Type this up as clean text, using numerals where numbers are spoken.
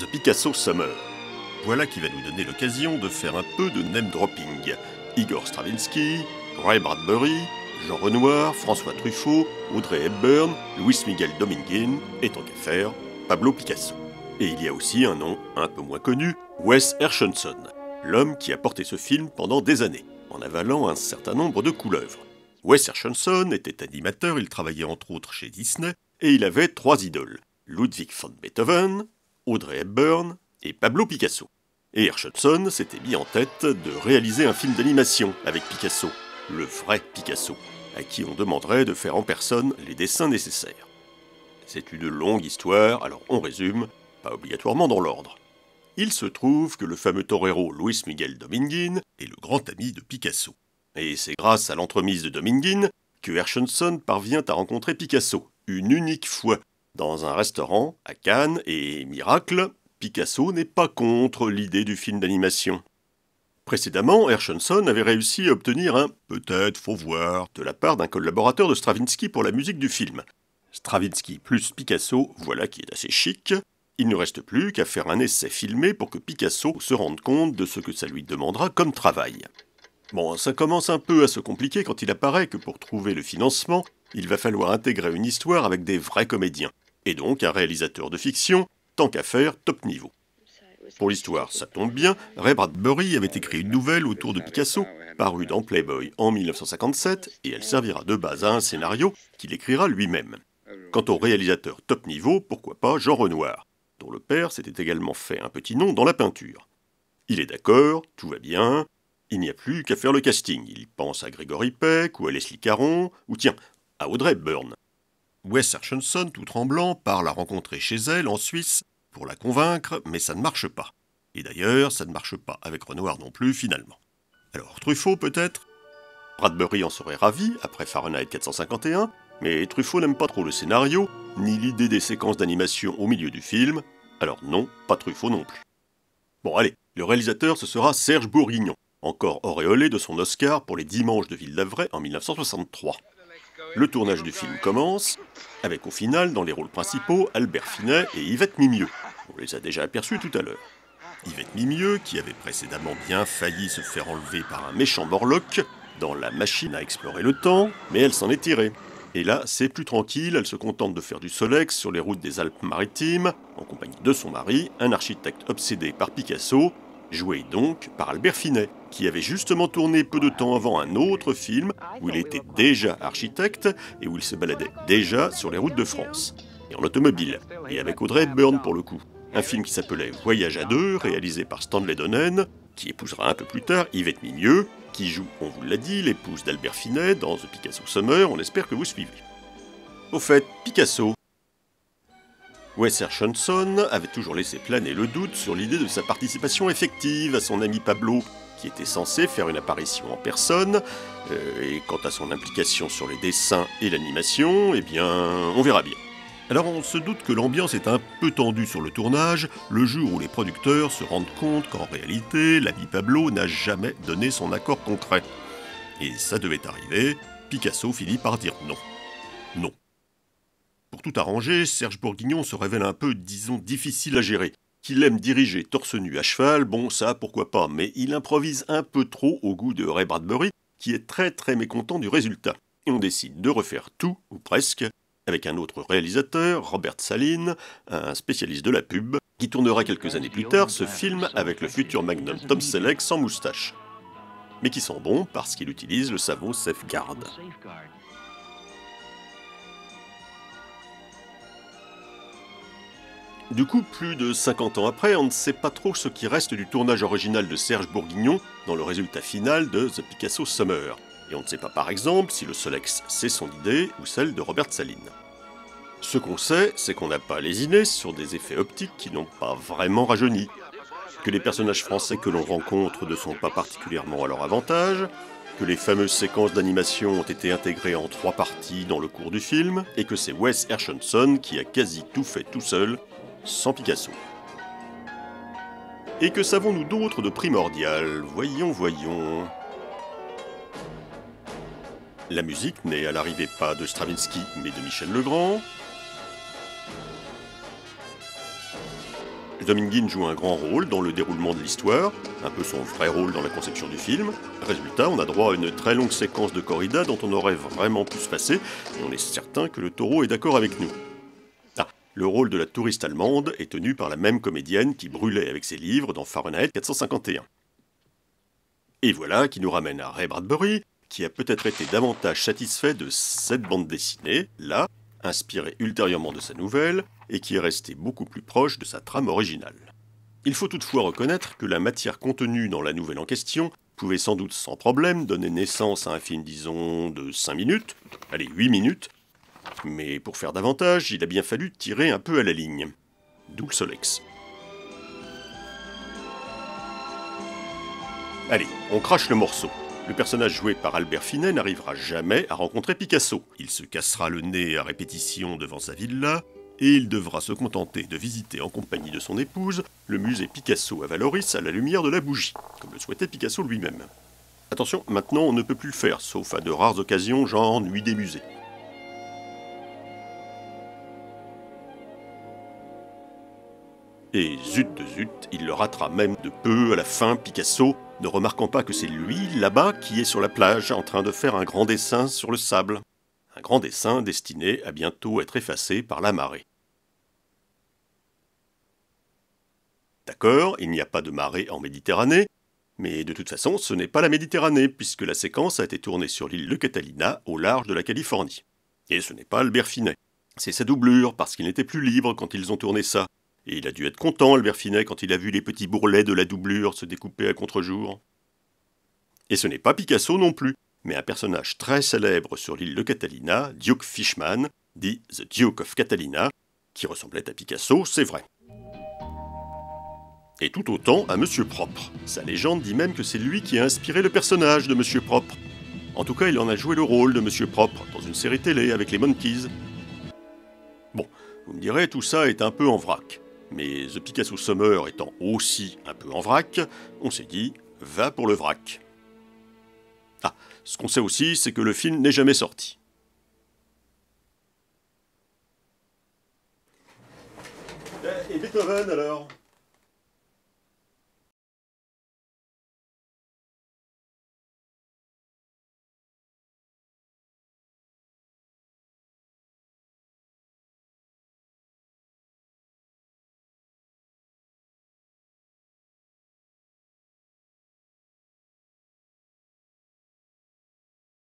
The Picasso Summer. Voilà qui va nous donner l'occasion de faire un peu de name dropping. Igor Stravinsky, Ray Bradbury, Jean Renoir, François Truffaut, Audrey Hepburn, Luis-Miguel Dominguín et tant qu'à faire, Pablo Picasso. Et il y a aussi un nom un peu moins connu, Wes Erschonson, l'homme qui a porté ce film pendant des années, en avalant un certain nombre de couleuvres. Wes Erschonson était animateur, il travaillait entre autres chez Disney, et il avait 3 idoles, Ludwig van Beethoven, Audrey Hepburn et Pablo Picasso. Et Erschonson s'était mis en tête de réaliser un film d'animation avec Picasso, le vrai Picasso, à qui on demanderait de faire en personne les dessins nécessaires. C'est une longue histoire, alors on résume, pas obligatoirement dans l'ordre. Il se trouve que le fameux torero Luis-Miguel Dominguín est le grand ami de Picasso. Et c'est grâce à l'entremise de Dominguín que Erschonson parvient à rencontrer Picasso, une unique fois, dans un restaurant à Cannes, et miracle, Picasso n'est pas contre l'idée du film d'animation. Précédemment, Erschonson avait réussi à obtenir un « peut-être, faut voir » de la part d'un collaborateur de Stravinsky pour la musique du film. Stravinsky plus Picasso, voilà qui est assez chic. Il ne reste plus qu'à faire un essai filmé pour que Picasso se rende compte de ce que ça lui demandera comme travail. Bon, ça commence un peu à se compliquer quand il apparaît que pour trouver le financement, il va falloir intégrer une histoire avec des vrais comédiens, et donc un réalisateur de fiction, tant qu'à faire, top niveau. Pour l'histoire, ça tombe bien, Ray Bradbury avait écrit une nouvelle autour de Picasso, parue dans Playboy en 1957, et elle servira de base à un scénario qu'il écrira lui-même. Quant au réalisateur top niveau, pourquoi pas Jean Renoir, dont le père s'était également fait un petit nom dans la peinture. Il est d'accord, tout va bien, il n'y a plus qu'à faire le casting. Il pense à Gregory Peck, ou à Leslie Caron, ou tiens, à Audrey Hepburn. Wes Erschonson, tout tremblant, part la rencontrer chez elle, en Suisse, pour la convaincre, mais ça ne marche pas. Et d'ailleurs, ça ne marche pas avec Renoir non plus, finalement. Alors, Truffaut, peut-être ? Bradbury en serait ravi, après Fahrenheit 451, mais Truffaut n'aime pas trop le scénario, ni l'idée des séquences d'animation au milieu du film, alors non, pas Truffaut non plus. Bon, allez, le réalisateur, ce sera Serge Bourguignon, encore auréolé de son Oscar pour les Dimanches de Ville-d'Avray en 1963. Le tournage du film commence, avec au final, dans les rôles principaux, Albert Finet et Yvette Mimieux. On les a déjà aperçus tout à l'heure. Yvette Mimieux, qui avait précédemment bien failli se faire enlever par un méchant Morlock dans La Machine à explorer le temps, mais elle s'en est tirée. Et là, c'est plus tranquille, elle se contente de faire du Solex sur les routes des Alpes-Maritimes, en compagnie de son mari, un architecte obsédé par Picasso, joué donc par Albert Finet, qui avait justement tourné peu de temps avant un autre film où il était déjà architecte et où il se baladait déjà sur les routes de France, et en automobile, et avec Audrey Hepburn pour le coup. Un film qui s'appelait Voyage à deux, réalisé par Stanley Donen, qui épousera un peu plus tard Yvette Mimieux, qui joue, on vous l'a dit, l'épouse d'Albert Finet dans The Picasso Summer, on espère que vous suivez. Au fait, Picasso. Wes Erschonson avait toujours laissé planer le doute sur l'idée de sa participation effective à son ami Pablo, qui était censé faire une apparition en personne, et quant à son implication sur les dessins et l'animation, eh bien, on verra bien. Alors on se doute que l'ambiance est un peu tendue sur le tournage, le jour où les producteurs se rendent compte qu'en réalité, l'ami Pablo n'a jamais donné son accord concret. Et ça devait arriver, Picasso finit par dire non. Non. Pour tout arranger, Serge Bourguignon se révèle un peu, disons, difficile à gérer. Qu'il aime diriger torse nu à cheval, bon ça pourquoi pas, mais il improvise un peu trop au goût de Ray Bradbury, qui est très très mécontent du résultat. Et on décide de refaire tout, ou presque, avec un autre réalisateur, Robert Saline, un spécialiste de la pub, qui tournera quelques années plus tard ce film avec le futur magnum Tom Selleck sans moustache. Mais qui sent bon parce qu'il utilise le savon Safeguard. Du coup, plus de 50 ans après, on ne sait pas trop ce qui reste du tournage original de Serge Bourguignon dans le résultat final de The Picasso Summer. Et on ne sait pas par exemple si le Solex c'est son idée ou celle de Robert Saline. Ce qu'on sait, c'est qu'on n'a pas lésiné sur des effets optiques qui n'ont pas vraiment rajeuni, que les personnages français que l'on rencontre ne sont pas particulièrement à leur avantage, que les fameuses séquences d'animation ont été intégrées en 3 parties dans le cours du film, et que c'est Wes Erschonson qui a quasi tout fait tout seul, sans Picasso. Et que savons-nous d'autre de primordial ? Voyons. La musique n'est à l'arrivée pas de Stravinsky, mais de Michel Legrand. Dominguine joue un grand rôle dans le déroulement de l'histoire, un peu son vrai rôle dans la conception du film. Résultat, on a droit à une très longue séquence de corrida dont on aurait vraiment pu se passer, et on est certain que le taureau est d'accord avec nous. Ah, le rôle de la touriste allemande est tenu par la même comédienne qui brûlait avec ses livres dans Fahrenheit 451. Et voilà qui nous ramène à Ray Bradbury, qui a peut-être été davantage satisfait de cette bande dessinée, là, inspirée ultérieurement de sa nouvelle, et qui est restée beaucoup plus proche de sa trame originale. Il faut toutefois reconnaître que la matière contenue dans la nouvelle en question pouvait sans doute sans problème donner naissance à un film, disons, de 5 minutes, allez, 8 minutes, mais pour faire davantage, il a bien fallu tirer un peu à la ligne. D'où le Solex. Allez, on crache le morceau. Le personnage joué par Albert Finet n'arrivera jamais à rencontrer Picasso. Il se cassera le nez à répétition devant sa villa, et il devra se contenter de visiter en compagnie de son épouse le musée Picasso à Vallauris à la lumière de la bougie, comme le souhaitait Picasso lui-même. Attention, maintenant on ne peut plus le faire, sauf à de rares occasions, genre nuit des musées. Et zut de zut, il le ratera même de peu à la fin, Picasso, ne remarquant pas que c'est lui, là-bas, qui est sur la plage en train de faire un grand dessin sur le sable. Un grand dessin destiné à bientôt être effacé par la marée. D'accord, il n'y a pas de marée en Méditerranée, mais de toute façon, ce n'est pas la Méditerranée, puisque la séquence a été tournée sur l'île de Catalina, au large de la Californie. Et ce n'est pas Albert Finet. C'est sa doublure, parce qu'il n'était plus libre quand ils ont tourné ça. Et il a dû être content, Albert Finet, quand il a vu les petits bourrelets de la doublure se découper à contre-jour. Et ce n'est pas Picasso non plus, mais un personnage très célèbre sur l'île de Catalina, Duke Fishman, dit The Duke of Catalina, qui ressemblait à Picasso, c'est vrai. Et tout autant à Monsieur Propre. Sa légende dit même que c'est lui qui a inspiré le personnage de Monsieur Propre. En tout cas, il en a joué le rôle de Monsieur Propre dans une série télé avec les Monkeys. Bon, vous me direz, tout ça est un peu en vrac. Mais The Picasso Summer étant aussi un peu en vrac, on s'est dit, va pour le vrac. Ah, ce qu'on sait aussi, c'est que le film n'est jamais sorti. Et Beethoven alors ?